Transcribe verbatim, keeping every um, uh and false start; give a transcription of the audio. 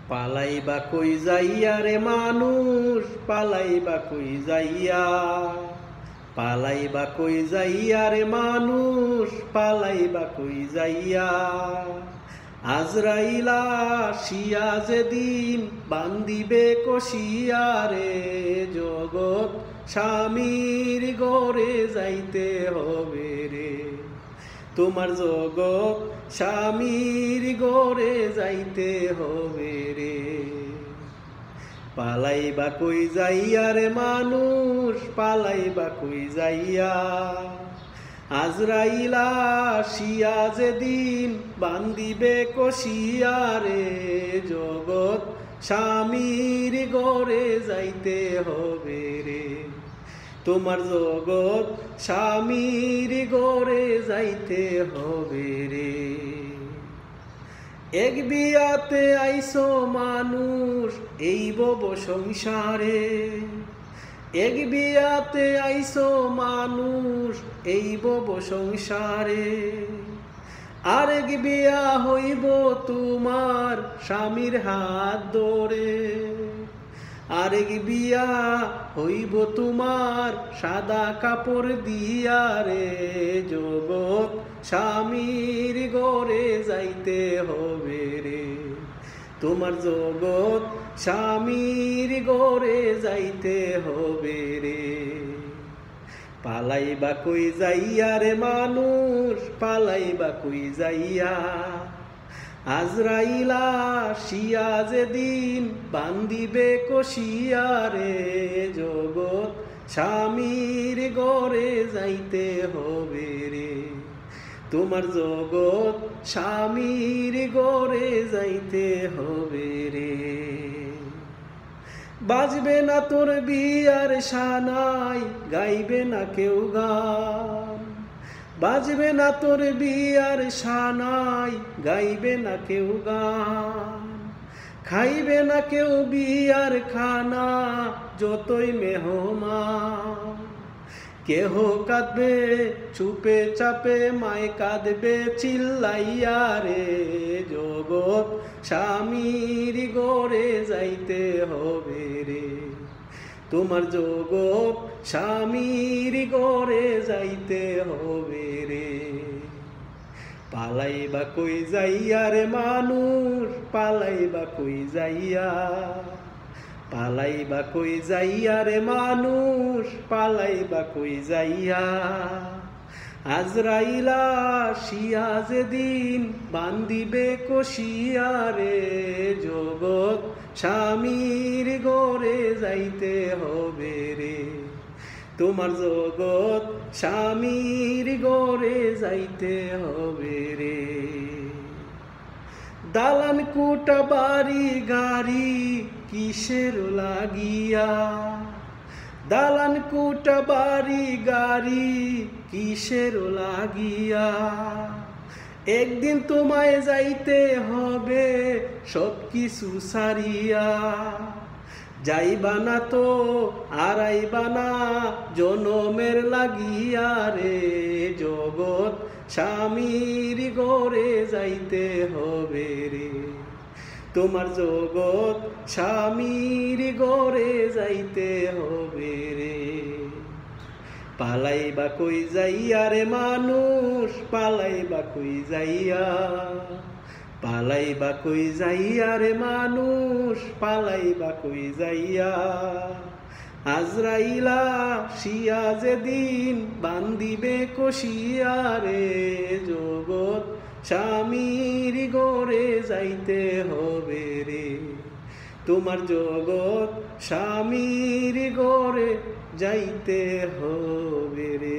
পালাইবা কই যাইয়া রে মানুষ, পালাইবা কই যাইয়া, পালাইবা কই যাইয়া রে মানুষ, পালাইবা কই যাইয়া। আজরাইলা শিয়া যেদিন বান্দিবে কষিয়া রে, জগৎ স্বামীর গড়ে যাইতে হবে রে। তোমার জগৎ স্বামীর গড়ে যাইতে হবে রে। পালাইবা কই যাইয়া রে মানুষ, পালাইবা কই যাইয়া। আজরাইলা শিয়া যেদিন বান্দিবে কষিয়া রে, জগৎ স্বামীর গড়ে যাইতে হবে রে। তোমার জগৎ স্বামীর গড়ে যাইতে হবে রে। এক বিয়াতে আইসো মানুষ এই বব সংসারে, এক বিয়াতে আইসো মানুষ এই বব সংসারে। আরেক বিয়া হইব তোমার স্বামীর হাত ধরে, আরেক বিয়া হইব তোমার সাদা কাপড় দিয়া রে। জগৎ স্বামীর গড়ে যাইতে হবে রে। তোমার জগৎ স্বামীর গড়ে যাইতে হবে রে। পালাইবা কই যাইয়া রে মানুষ, পালাইবা কই যাইয়া। আজরাইলা শিয়া যেদিন বান্দিবে কষিয়া রে, জগৎ স্বামীর গড়ে যাইতে হবে রে। তোমার জগৎ স্বামীর গড়ে যাইতে হবে রে। বাজবে না তোর বিয়ার সানাই, গাইবে না কেউ গান। বাজবে না তোর বিয়ার সানাই, গাইবে না কেউ গান। খাইবে না কেউ বিয়ার খানা, যতই মেহমান। কেহ কাঁদবে চুপে চাপে, মায় কাঁদবে চিল্লাইয়া রে। জগৎ স্বামীর গড়ে যাইতে হবে রে। তোমার জগৎ স্বামীর গড়ে যাইতে হবে রে। পালাইবা কই যাইয়া রে মানুষ, পালাইবা কই যাইয়া। পালাইবা কই যাইয়া রে মানুষ, পালাইবা কই যাইয়া। আজরাইলা শিয়া যেদিন বান্দিবে কষিয়া রে, জগৎ স্বামীর গড়ে যাইতে হবে রে। তোমার জগৎ স্বামীর গড়ে যাইতে হবে রে। দালান কোটা বাড়ি গাড়ি কিসের লাগিয়া, দালান কোটা বাড়ি গাড়ি কিসের লাগিয়া। একদিন তোমায় যাইতে হবে সব কিছু সারিয়া। যাইবা না তো আরাইবা না জনমের লাগিয়া রে। জগৎ স্বামীর গড়ে যাইতে হবে রে। তোমার জগৎ স্বামীর গড়ে যাইতে হবে রে। পালাইবা কই যাইয়া রে মানুষ, পালাইবা কই যাইয়া। পালাইবা কই যাইয়া রে মানুষ, পালাইবা কই যাইয়া। আজরাইলা শিয়া যেদিন বান্দিবে কষিয়া রে, জগৎ স্বামীর গড়ে যাইতে হবে রে। তোমার জগৎ স্বামীর গড়ে যাইতে হবে রে।